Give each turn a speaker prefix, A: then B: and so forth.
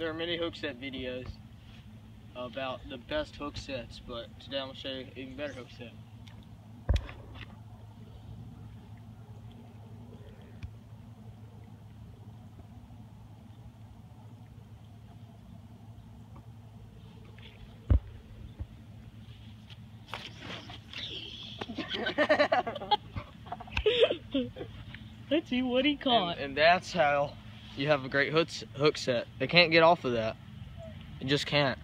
A: There are many hook set videos about the best hook sets, but today I'm going to show you an even better hook set.
B: Let's see what he caught.
A: And that's how you have a great hook set. They can't get off of that. They just can't.